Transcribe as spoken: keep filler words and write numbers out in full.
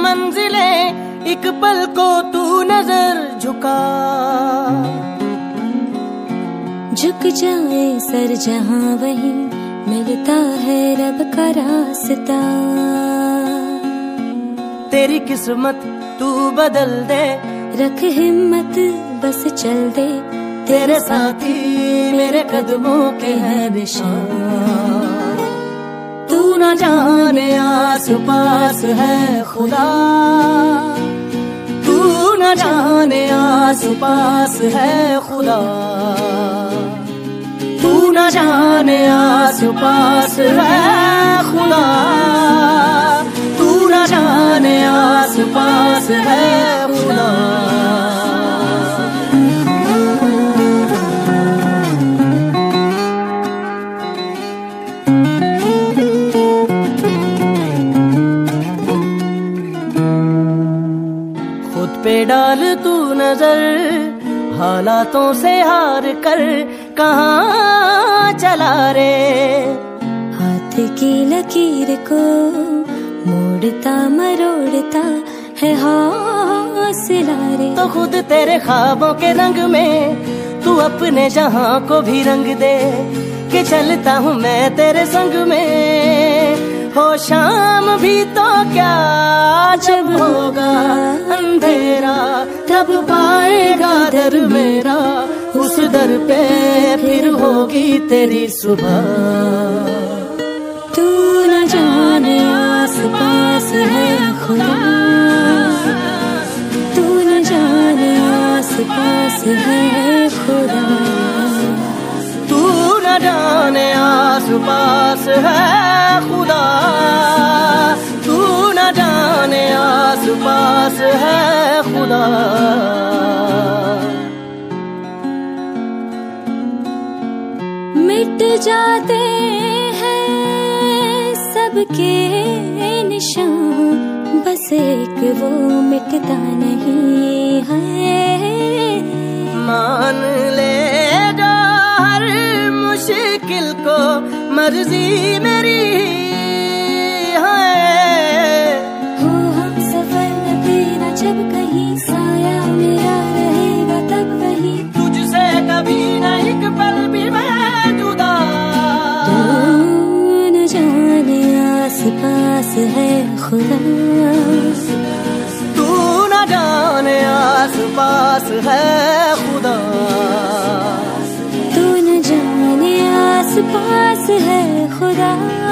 मंजिलें, एक पल को तू नजर झुका। झुक जाए सर जहां वहीं मिलता है रब का रास्ता। तेरी किस्मत तू बदल दे, रख हिम्मत बस चल दे। तेरे साथी मेरे कदमों के हैं निशान। तू न जाने आस पास है खुदा, तू न जाने आस पास है खुदा। तू न जाने आस पास है खुदा, तू न जाने आस पास है खुदा। खुद पे डाल तू नजर, हालातों से हार कर कहाँ चला रे। हाथ की लकीर को मोड़ता मरोड़ता है हौसला रे। तो खुद तेरे ख्वाबों के रंग में तू अपने जहां को भी रंग दे, कि चलता हूँ मैं तेरे संग में। हो शाम भी तो क्या जब होगा अंधेरा, तब पाएगा दर मेरा। उस दर पे फिर होगी तेरी सुबह। तू न जाने आस पास है खुदा, तू न जाने आस पास है खुदा। तू न जाने आस पास है खुदा, तू न जाने आस पास है खुदा। मिट जाते हैं सबके निशान, बस एक वो मिटता नहीं है। मान ले जो हर मुश्किल को मर्जी मेरी है। हो हम सफर न तेरा जब कहीं, साया मेरा रहेगा तब वही। तुझसे कभी नहीं एक पल भी मैं जुदा। तू न जाने आस पास है खुदा, तू न जाने आस पास है खुदा। तू न जाने आस पास है खुदा।